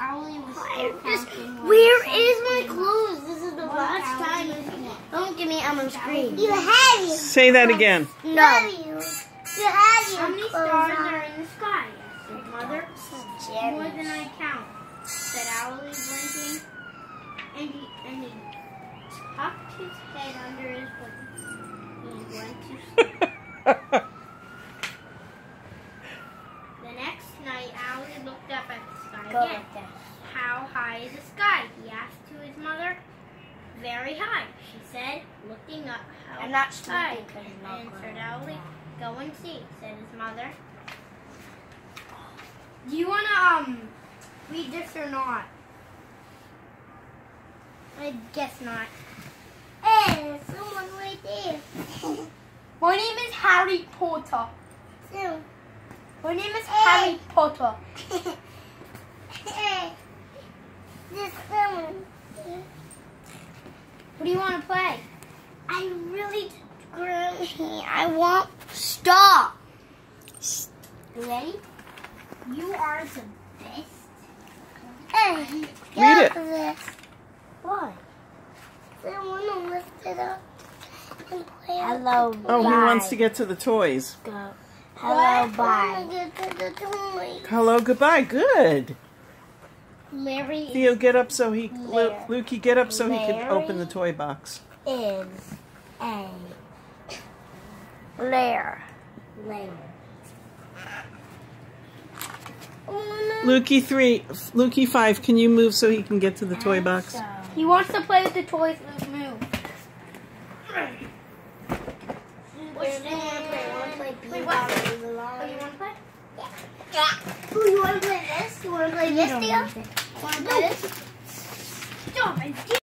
Where is my clothes? This is the last time. Don't give me on the screen. You have you. Say that again. No. You have you. How many stars are in the sky? Said Mother. More than I count. Said Owlie, blinking. And he tucked his head under his wing. He went to sleep. The next night, Owlie looked up at the sky again. How high is the sky? He asked to his mother. Very high, she said, looking up. I'm not high, answered Owlie. Go and see, said his mother. Do you want to read this or not? I guess not. Hey, someone right there. My name is Harry Potter. So, My name is Harry Potter. hey, this someone. What do you want to play? I really grumpy. I want stop. You ready? You are the best. Hey, Read it. This. Why? I want to lift it up and play. Hello. Oh, he wants to get to the toys. Go. Hello, bye. Get to the toys. Hello, goodbye. Good. Larry Theo, get up so he... Larry. Lukey, get up so he can Larry. open the toy box. is a lair. Lukey 5, can you move so he can get to the toy box? He wants to play with the toys. Let's move. Which do you want to play? Want to play Wait, what? Oh, you want to play? Yeah. Ooh, you want to play this? You want to play this, Theo? Want to play this? Stop it.